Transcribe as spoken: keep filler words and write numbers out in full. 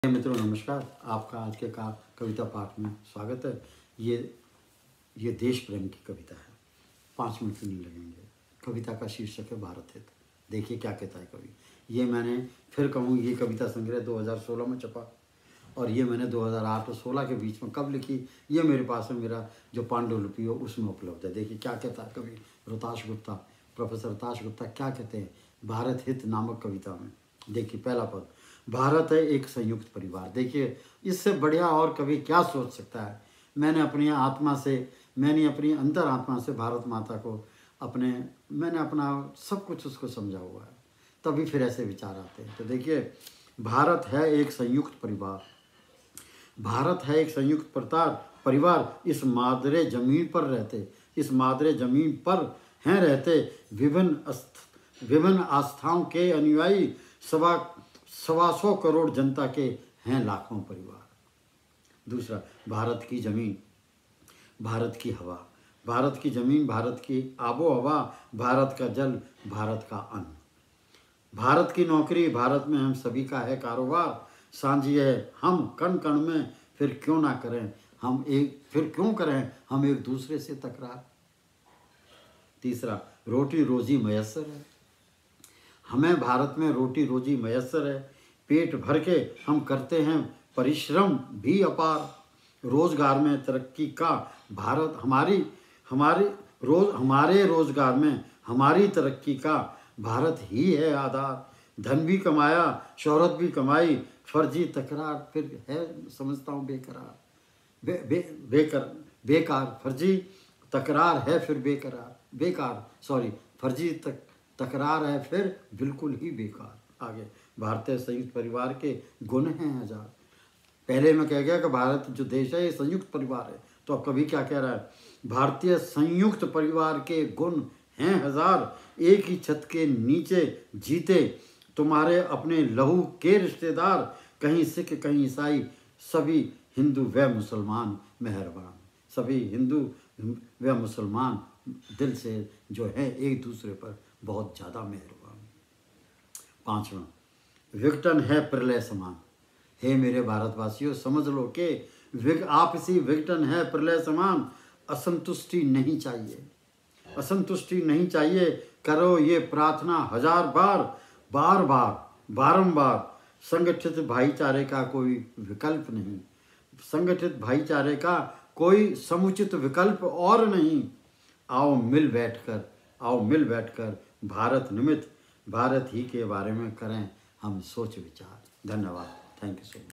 मित्रों नमस्कार। आपका आज के का कविता पाठ में स्वागत है। ये ये देश प्रेम की कविता है। पाँच मिनट भी नहीं लगेंगे। कविता का शीर्षक है भारत हित। देखिए क्या कहता है कवि। ये मैंने फिर कहूँ ये कविता संग्रह दो हज़ार सोलह में छपा और ये मैंने दो हज़ार आठ और सोलह के बीच में कब लिखी, ये मेरे पास में मेरा जो पांडुलिपि हो उसमें उपलब्ध है। देखिए क्या कहता है कवि रोताश गुप्ता, प्रोफेसर रोताश गुप्ता क्या कहते हैं भारत हित नामक कविता में। देखिए पहला पद, भारत है एक संयुक्त परिवार। देखिए इससे बढ़िया और कवि क्या सोच सकता है। मैंने अपनी आत्मा से, मैंने अपनी अंतर आत्मा से भारत माता को अपने, मैंने अपना सब कुछ उसको समझा हुआ है, तभी फिर ऐसे विचार आते हैं। तो देखिए भारत है एक संयुक्त परिवार, भारत है एक संयुक्त परिवार परिवार इस मादरे जमीन पर रहते, इस मादरे जमीन पर हैं रहते विभिन्न विभिन्न आस्थाओं के अनुयायी सवा सवा सौ करोड़ जनता के हैं लाखों परिवार। दूसरा, भारत की जमीन, भारत की हवा, भारत की जमीन, भारत की आबो हवा, भारत का जल, भारत का अन्न, भारत की नौकरी, भारत में हम सभी का है कारोबार। सांझी है हम कण कण में, फिर क्यों ना करें हम एक फिर क्यों करें हम एक दूसरे से तकरार। तीसरा, रोटी रोजी मयसर है, हमें भारत में रोटी रोजी मयसर है। पेट भर के हम करते हैं परिश्रम भी अपार। रोजगार में तरक्की का भारत हमारी हमारी रोज हमारे रोजगार में हमारी तरक्की का भारत ही है आधार। धन भी कमाया, शोहरत भी कमाई, फर्जी तकरार फिर है समझता हूँ बेकरार बे, बे, बेकर बेकार फर्जी तकरार है फिर बेकरार बेकार सॉरी फर्जी तक तकरार है फिर बिल्कुल ही बेकार। आगे, भारतीय संयुक्त परिवार के गुण हैं हजार। पहले मैं कह गया कि भारत जो देश है ये संयुक्त परिवार है, तो अब कवि क्या कह रहा है, भारतीय संयुक्त परिवार के गुण हैं हजार, एक ही छत के नीचे जीते तुम्हारे अपने लहू के रिश्तेदार, कहीं सिख कहीं ईसाई सभी हिंदू व मुसलमान मेहरबान। सभी हिंदू व मुसलमान दिल से जो है एक दूसरे पर बहुत ज़्यादा मेहरबान। पांचवा, विघटन है प्रलय समान। हे मेरे भारतवासियों समझ लो कि विग आपसी विघटन है प्रलय समान। असंतुष्टि नहीं चाहिए, असंतुष्टि नहीं चाहिए, करो ये प्रार्थना हजार बार, बार बार बारंबार। संगठित भाईचारे का कोई विकल्प नहीं, संगठित भाईचारे का कोई समुचित विकल्प और नहीं। आओ मिल बैठकर आओ मिल बैठकर भारत निमित्त भारत ही के बारे में करें हम सोच विचार। धन्यवाद। Thank you so much.